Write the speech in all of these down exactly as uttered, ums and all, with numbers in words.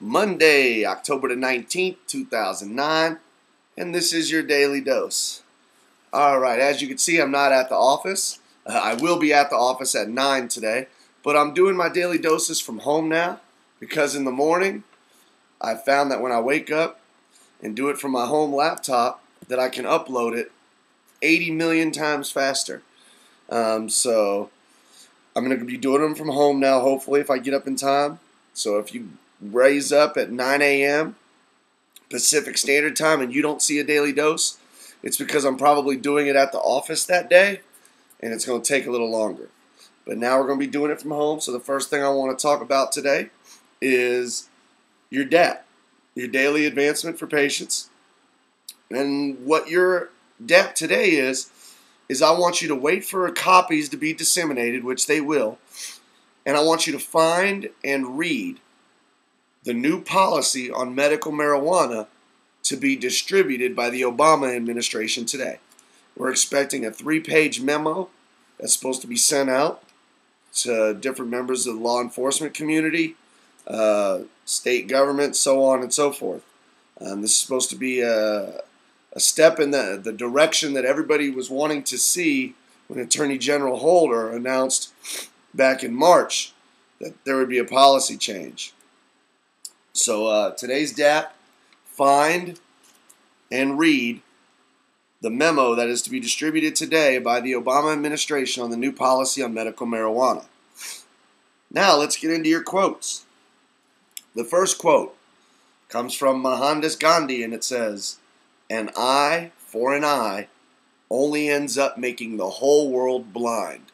Monday, October the nineteenth, two thousand nine, and this is your daily dose. Alright, as you can see, I'm not at the office. Uh, I will be at the office at nine today, but I'm doing my daily doses from home now because in the morning, I found that when I wake up and do it from my home laptop, that I can upload it eighty million times faster. Um, so I'm going to be doing them from home now, hopefully, if I get up in time. So if you raise up at nine A M Pacific Standard Time and you don't see a daily dose, it's because I'm probably doing it at the office that day, and it's going to take a little longer. But now we're going to be doing it from home, so the first thing I want to talk about today is your D A P, your Daily Advancement for Patients. And what your D A P today is, is I want you to wait for copies to be disseminated, which they will, and I want you to find and read the new policy on medical marijuana to be distributed by the Obama administration today. We're expecting a three-page memo that's supposed to be sent out to different members of the law enforcement community, uh, state government, so on and so forth. Um, this is supposed to be a, a step in the, the direction that everybody was wanting to see when Attorney General Holder announced back in March that there would be a policy change. So uh, today's D A P, find and read the memo that is to be distributed today by the Obama administration on the new policy on medical marijuana. Now let's get into your quotes. The first quote comes from Mohandas Gandhi, and it says, "An eye for an eye only ends up making the whole world blind."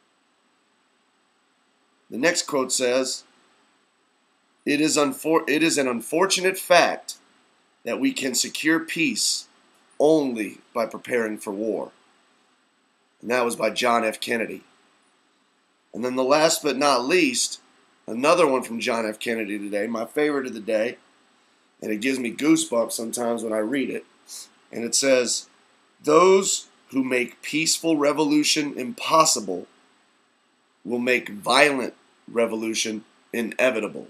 The next quote says, It is, unfor- it is an unfortunate fact that we can secure peace only by preparing for war. And that was by John F. Kennedy. And then the last but not least, another one from John F. Kennedy today, my favorite of the day, and it gives me goosebumps sometimes when I read it. And it says, "Those who make peaceful revolution impossible will make violent revolution inevitable."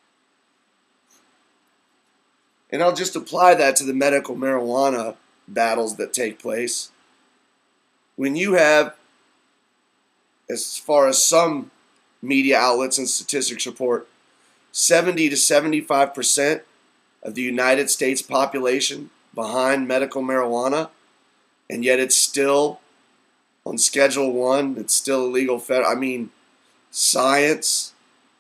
And I'll just apply that to the medical marijuana battles that take place. When you have, as far as some media outlets and statistics report, seventy to seventy-five percent of the United States population behind medical marijuana, and yet it's still on Schedule One, it's still illegal. Fed- I mean, science,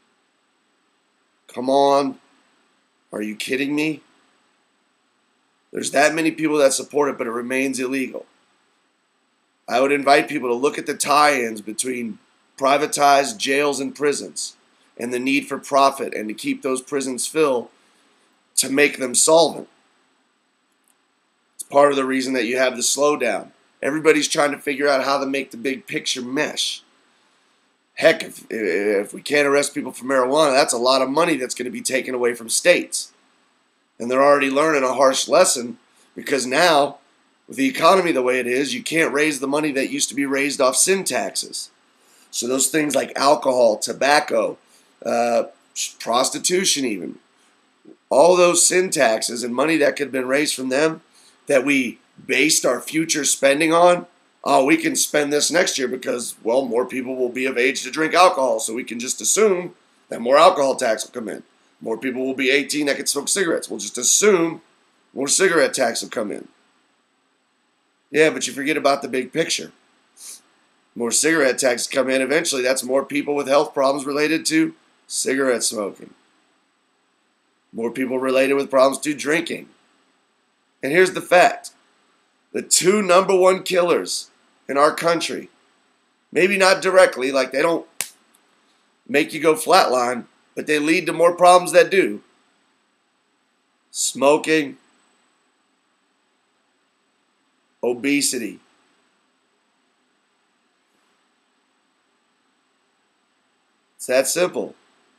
come on, are you kidding me? There's that many people that support it, but it remains illegal. I would invite people to look at the tie-ins between privatized jails and prisons and the need for profit and to keep those prisons filled to make them solvent. It's part of the reason that you have the slowdown. Everybody's trying to figure out how to make the big picture mesh. Heck, if, if we can't arrest people for marijuana, that's a lot of money that's going to be taken away from states. And they're already learning a harsh lesson because now, with the economy the way it is, you can't raise the money that used to be raised off sin taxes. So those things like alcohol, tobacco, uh, prostitution even, all those sin taxes and money that could have been raised from them that we based our future spending on, oh, we can spend this next year because, well, more people will be of age to drink alcohol, so we can just assume that more alcohol tax will come in. More people will be eighteen that can smoke cigarettes. We'll just assume more cigarette tax will come in. Yeah, but you forget about the big picture. More cigarette taxes come in eventually. That's more people with health problems related to cigarette smoking. More people related with problems to drinking. And here's the fact. The two number one killers in our country, maybe not directly, like they don't make you go flatline, but they lead to more problems that do. Smoking, obesity. It's that simple.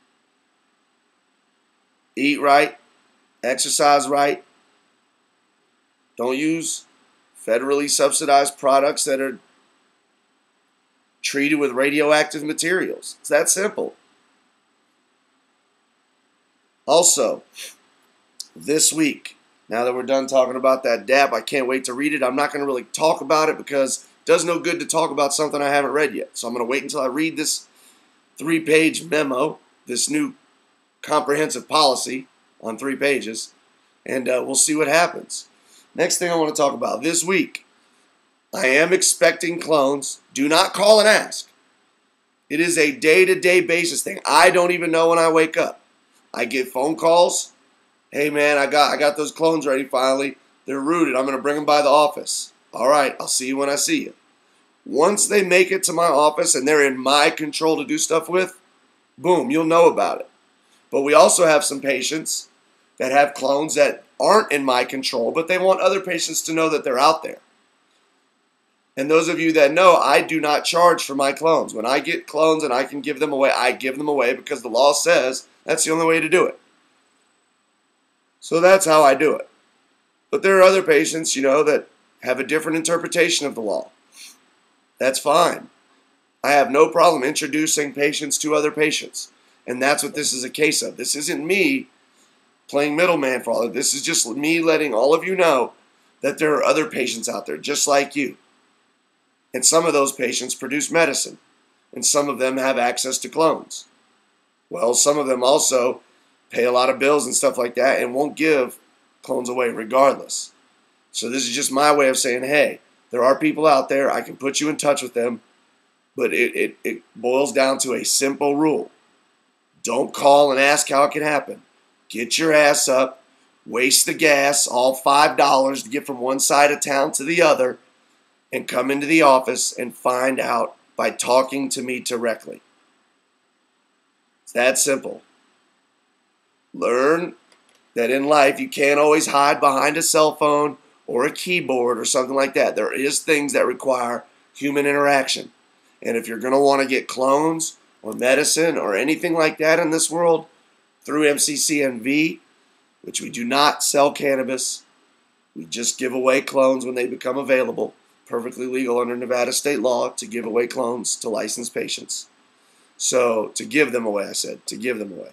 Eat right, exercise right. Don't use federally subsidized products that are treated with radioactive materials. It's that simple. Also, this week, now that we're done talking about that D A P, I can't wait to read it. I'm not going to really talk about it because it does no good to talk about something I haven't read yet. So I'm going to wait until I read this three-page memo, this new comprehensive policy on three pages, and uh, we'll see what happens. Next thing I want to talk about this week, I am expecting clones. Do not call and ask. It is a day-to-day basis thing. I don't even know when I wake up. I get phone calls. Hey man, I got I got those clones ready finally. They're rooted. I'm going to bring them by the office. All right, I'll see you when I see you. Once they make it to my office and they're in my control to do stuff with, boom, you'll know about it. But we also have some patients that have clones that aren't in my control, but they want other patients to know that they're out there. And those of you that know, I do not charge for my clones. When I get clones and I can give them away, I give them away because the law says that's the only way to do it. So that's how I do it. But there are other patients, you know, that have a different interpretation of the law. That's fine. I have no problem introducing patients to other patients. And that's what this is a case of. This isn't me playing middleman for all of it. This is just me letting all of you know that there are other patients out there just like you. And some of those patients produce medicine. And some of them have access to clones. Well, some of them also pay a lot of bills and stuff like that and won't give clones away regardless. So this is just my way of saying, hey, there are people out there. I can put you in touch with them. But it, it, it boils down to a simple rule. Don't call and ask how it can happen. Get your ass up, waste the gas, all five dollars to get from one side of town to the other, and come into the office and find out by talking to me directly. It's that simple. Learn that in life you can't always hide behind a cell phone or a keyboard or something like that. There is things that require human interaction. And if you're going to want to get clones or medicine or anything like that in this world through M C C N V, which we do not sell cannabis, we just give away clones when they become available. Perfectly legal under Nevada state law to give away clones to licensed patients. So, to give them away, I said, to give them away.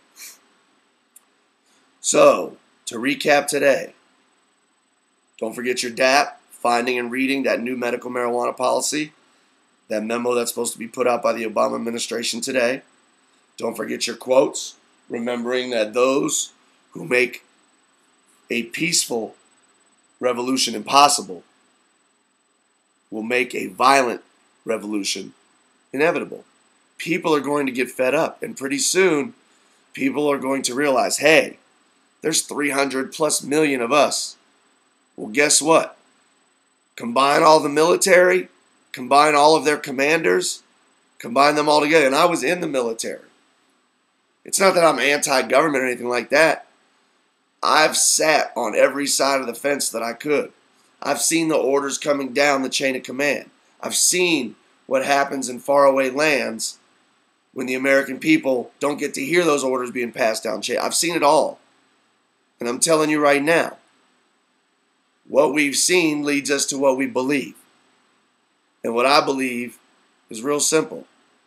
So, to recap today, don't forget your D A P, finding and reading that new medical marijuana policy, that memo that's supposed to be put out by the Obama administration today. Don't forget your quotes, remembering that those who make a peaceful revolution impossible will make a violent revolution inevitable. People are going to get fed up, and pretty soon people are going to realize, hey, there's three hundred plus million of us. Well, guess what? Combine all the military, combine all of their commanders, combine them all together. And I was in the military. It's not that I'm anti-government or anything like that. I've sat on every side of the fence that I could. I've seen the orders coming down the chain of command. I've seen what happens in faraway lands when the American people don't get to hear those orders being passed down chain. I've seen it all. And I'm telling you right now, what we've seen leads us to what we believe. And what I believe is real simple.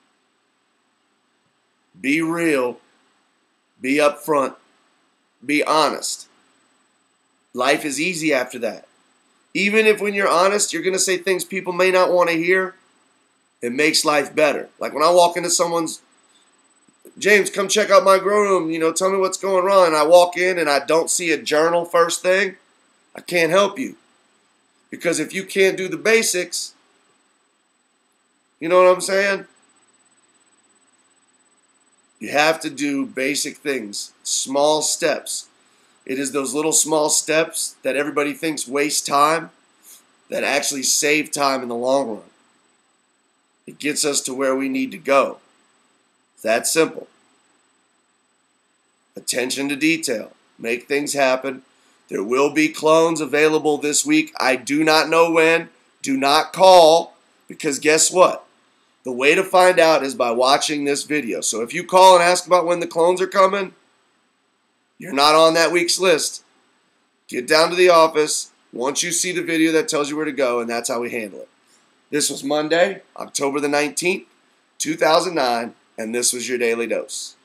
Be real. Be upfront. Be honest. Life is easy after that. Even if when you're honest, you're going to say things people may not want to hear, it makes life better. Like when I walk into someone's, James, come check out my grow room, you know, tell me what's going on. And I walk in and I don't see a journal first thing, I can't help you. Because if you can't do the basics, you know what I'm saying? You have to do basic things, small steps. It is those little small steps that everybody thinks waste time that actually save time in the long run. It gets us to where we need to go. It's that simple. Attention to detail. Make things happen. There will be clones available this week. I do not know when. Do not call, because guess what? The way to find out is by watching this video. So if you call and ask about when the clones are coming, you're not on that week's list. Get down to the office once you see the video that tells you where to go, and that's how we handle it. This was Monday, October the nineteenth, two thousand nine, and this was your Daily Dose.